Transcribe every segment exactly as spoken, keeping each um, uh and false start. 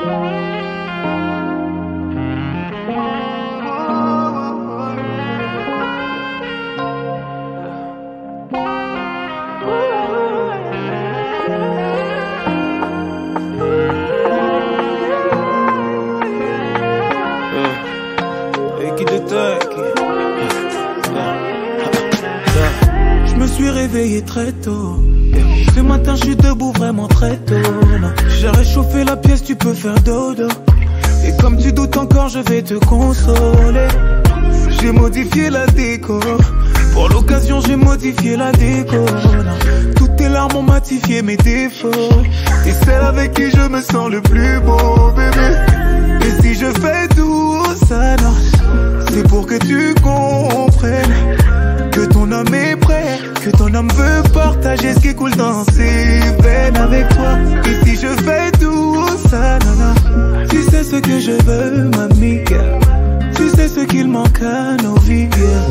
Je me suis réveillé très tôt. Ce matin je suis debout vraiment très tôt. J'ai réchauffé la pièce, tu peux faire dodo. Et comme tu doutes encore, je vais te consoler. J'ai modifié la déco. Pour l'occasion, j'ai modifié la déco. Toutes tes larmes ont matifié mes défauts. Et celle avec qui je me sens le plus beau, bébé. Et si je fais tout ça, non, c'est pour que tu comprennes que ton homme est prêt, que ton homme veut partager ce qui coule dans ses veines avec toi. Et si je fais tout ça, nana, tu sais ce que je veux, mamie. Tu sais ce qu'il manque à nos vies.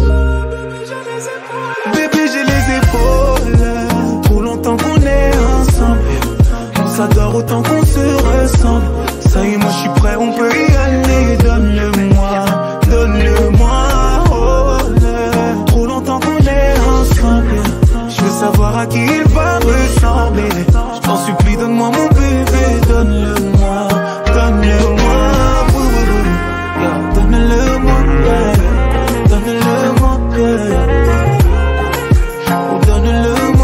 Bébé, j'ai les épaules. Trop longtemps qu'on est ensemble. On s'adore autant qu'on se ressemble. Ça y est, moi je suis prêt, on peut y aller. Donne-le-moi, donne-le-moi. Oh, trop longtemps qu'on est ensemble. Je veux savoir à qui il va ressembler. Je t'en supplie, donne-moi mon bébé. Donne-le-moi, donne-le-moi. Donne-le-moi, donne-le-moi, donne-le-moi,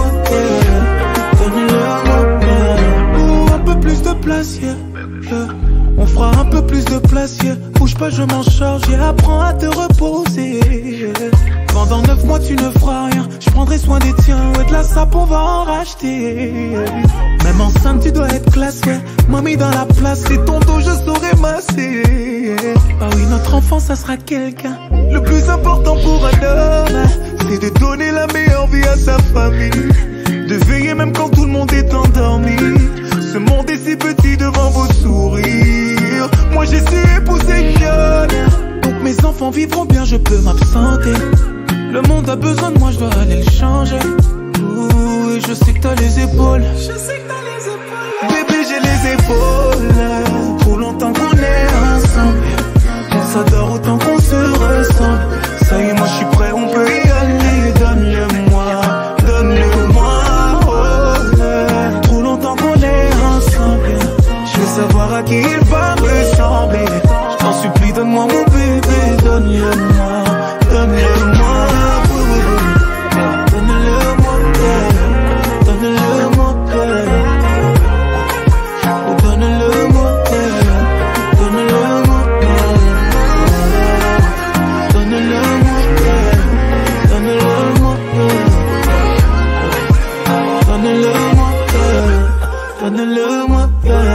donne-le-moi. Un peu plus de place, yeah, yeah. On fera un peu plus de place, yeah. Bouge pas, je m'en charge, yeah. Apprends à te reposer, yeah. Pendant neuf mois tu ne feras rien. Je prendrai soin des tiens, ouais, de la sape on va en racheter, yeah. Même enceinte tu dois être classé, yeah. Mamie dans la place, c'est ton dos je saurai masser, yeah. Ah oui, notre enfant ça sera quelqu'un. Le plus important pour un homme, c'est de donner la meilleure vie à sa famille. De veiller même quand tout le monde est endormi. Ce monde est si petit devant vos sourires. Moi j'ai su épouser jeune. Donc mes enfants vivront bien, je peux m'absenter. Le monde a besoin de moi, je dois aller le changer. Ouh, et je sais que t'as les épaules. Je sais que t'as les épaules. Bébé, j'ai les épaules. Trop longtemps qu'on est ensemble. On s'adore autant qu'on se ressemble. Ça y est, moi je suis prêt, on peut y aller. Donne-le-moi, donne-le-moi. Oh, trop longtemps qu'on est ensemble. Je veux savoir à qui il va ressembler. Je t'en supplie, donne-moi mon bébé. Donne-le-moi, donne-le-moi. Donne-le-moi,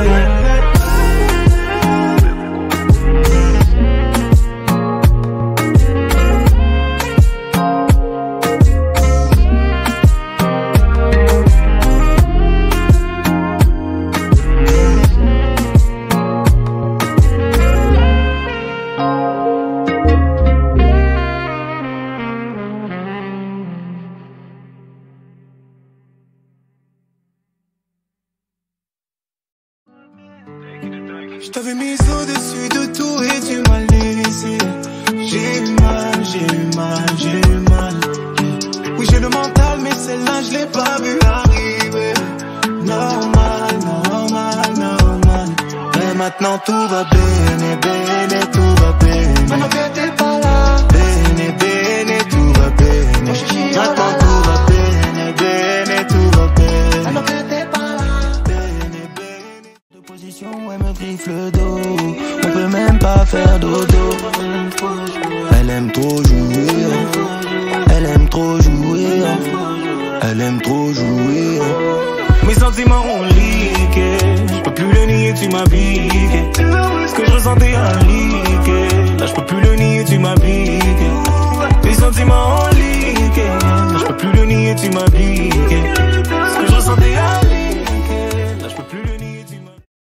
je t'avais mis au-dessus de tout et tu m'as laissé. J'ai eu mal, j'ai eu mal, j'ai eu mal. Oui, j'ai le mental, mais celle-là, je l'ai pas vu arriver. Normal, normal, normal. Mais maintenant tout va bene, bene, tout va bene. Maintenant que t'es pas là, bene, bene, tout va bene. Maintenant tout va bene, bene, tout va bene. Maintenant que t'es pas là, bene, bene. De position, elle me griffe le dos. On peut même pas faire dodo. Elle aime trop jouer. Elle aime trop jouer. Elle aime trop jouer. Mes sentiments ont leaké. Je peux plus le nier, tu m'as piqué. Ce que je ressentais a